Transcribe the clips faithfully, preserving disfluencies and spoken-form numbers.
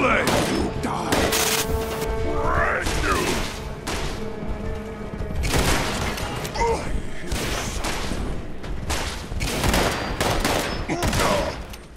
Let you die. Brand new. I hear something.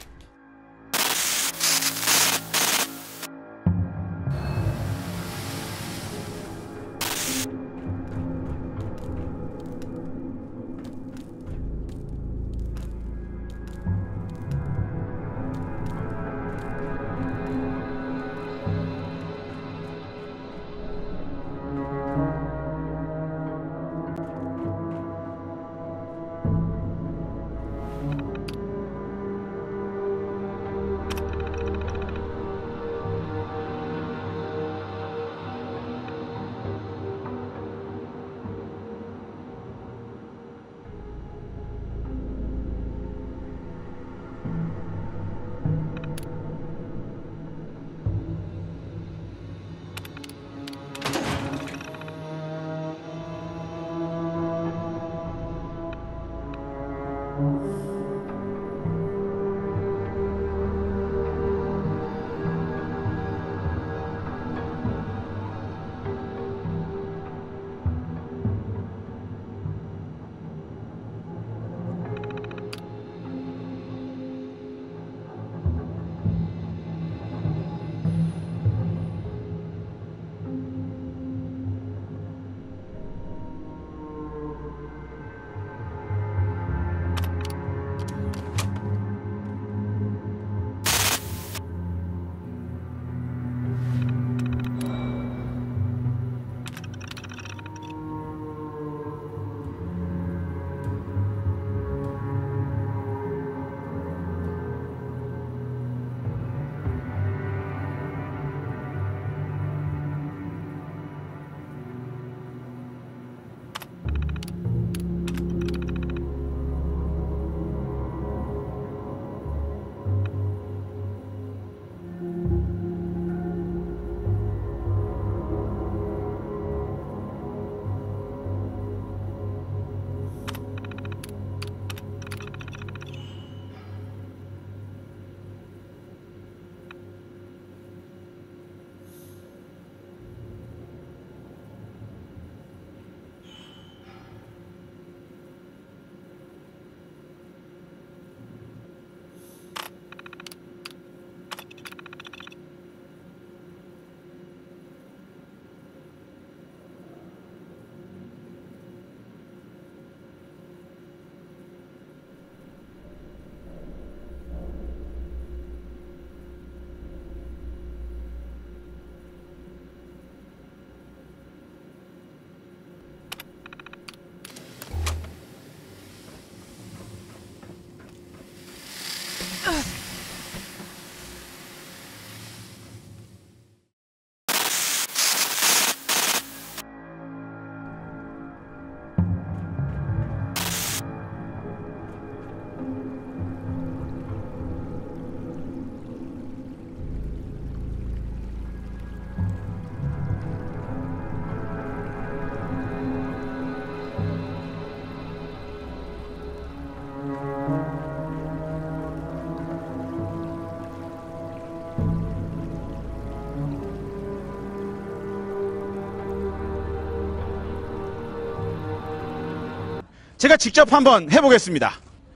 제가 직접 한번 해보겠습니다.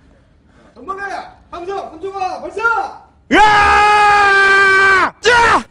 전방에 함성 함정아 발사! 으아! 자!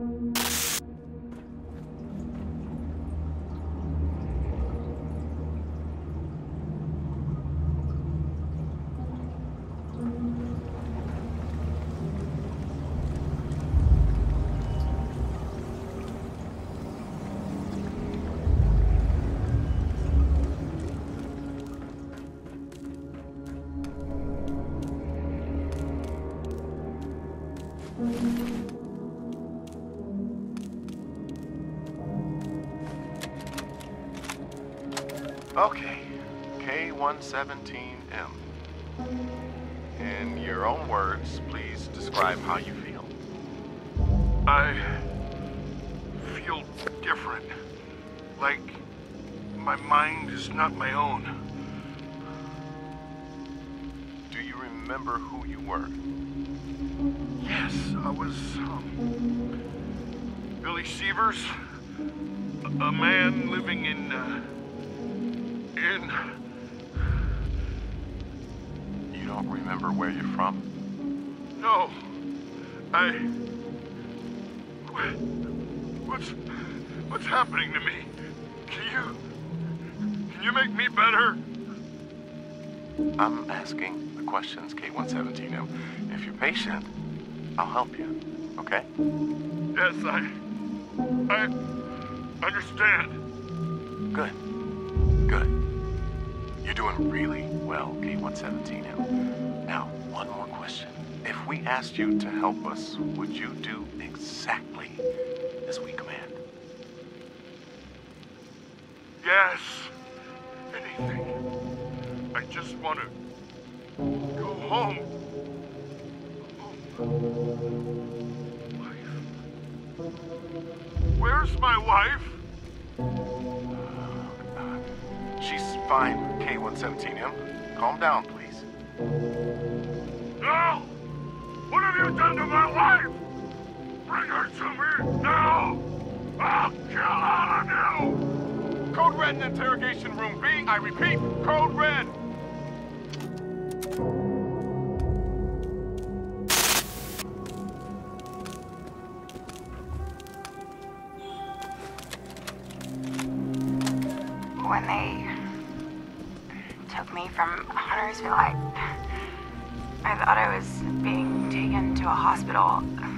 Okay, K one seventeen M. In your own words, please describe how you feel. I feel different. Like my mind is not my own. Do you remember who you were? Yes, I was, um, Billy Sievers, a, a man living in, uh, in... You don't remember where you're from? No, I... What, what's, what's happening to me? Can you, can you make me better? I'm asking the questions, K one seventeen M. If you're patient, I'll help you, okay? Yes, I, I understand. Good. Good. You're doing really well, K one seventeen M. Now, one more question. If we asked you to help us, would you do exactly as we command? Yes, anything. I just want to go home. Wife. Where's my wife? She's fine, K one seventeen M. Calm down, please. No! What have you done to my wife? Bring her to me now! I'll kill all of you! Code Red in interrogation room B. I repeat, Code Red. When they took me from Huntersville, I, I thought I was being taken to a hospital.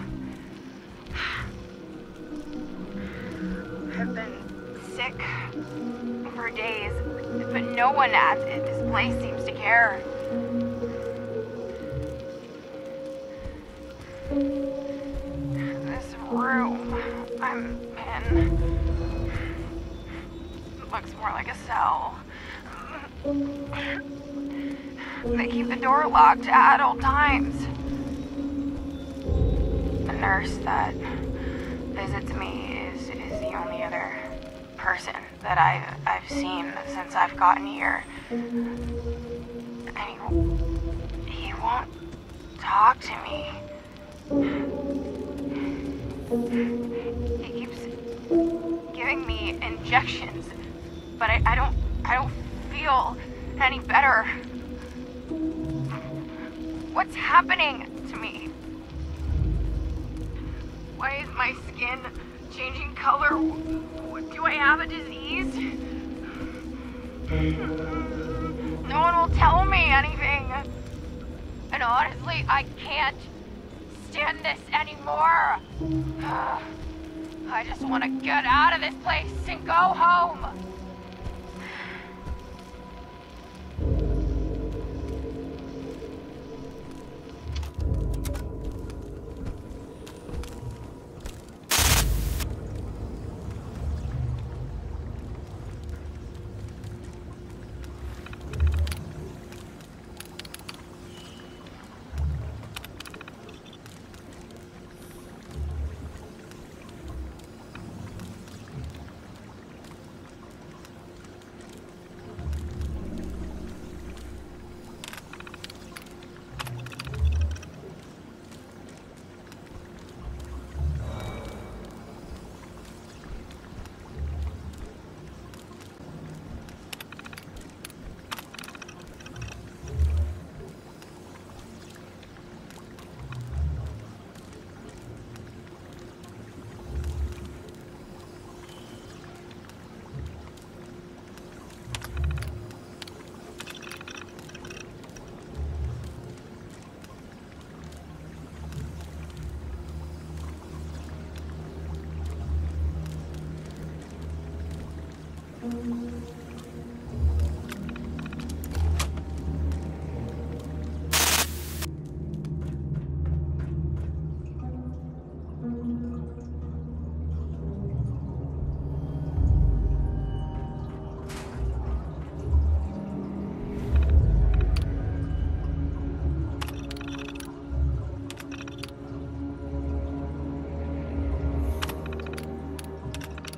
I've been sick for days, but no one at this place seems to care. This room I'm in looks more like a cell. They keep the door locked at all times. The nurse that visits me is, is the only other person that I've, I've seen since I've gotten here. And he, he won't talk to me. He keeps giving me injections, but I, I don't I don't feel any better. What's happening to me? Why is my skin changing color? Do I have a disease? No one will tell me anything. And honestly, I can't stand this anymore. I just want to get out of this place and go home.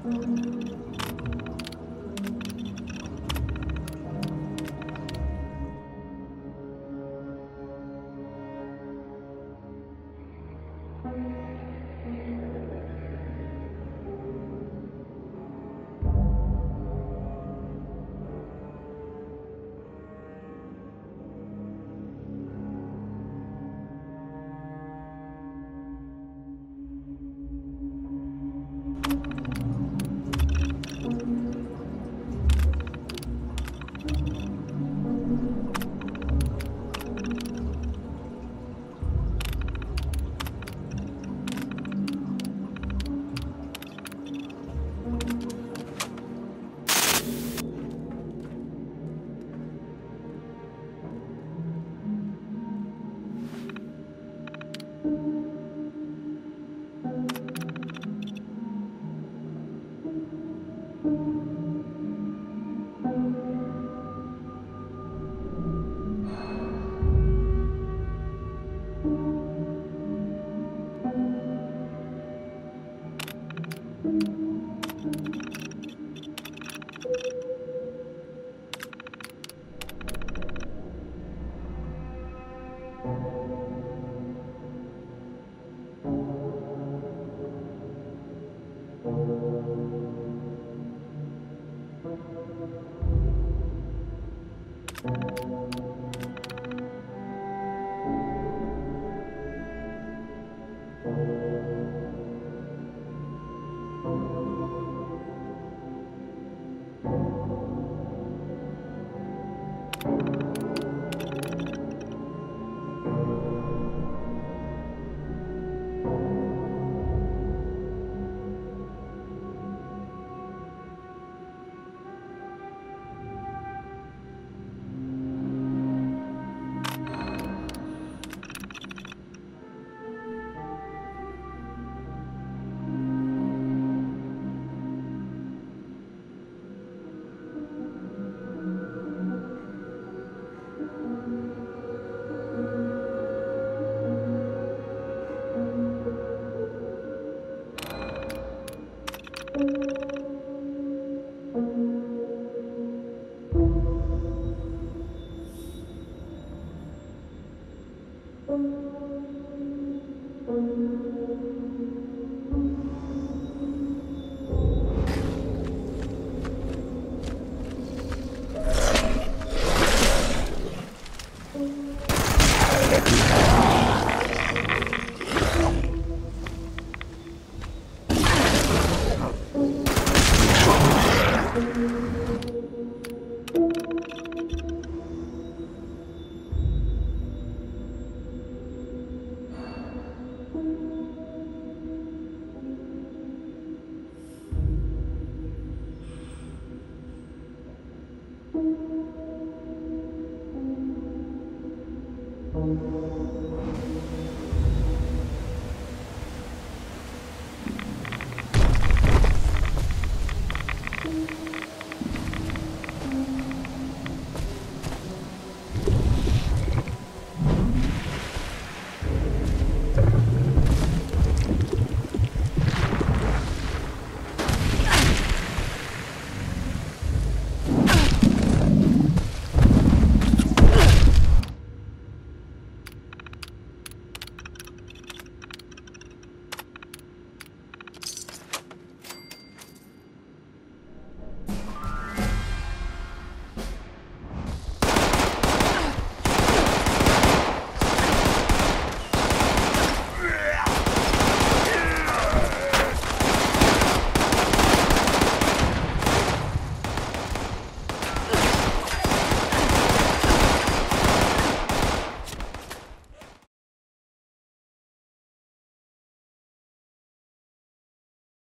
you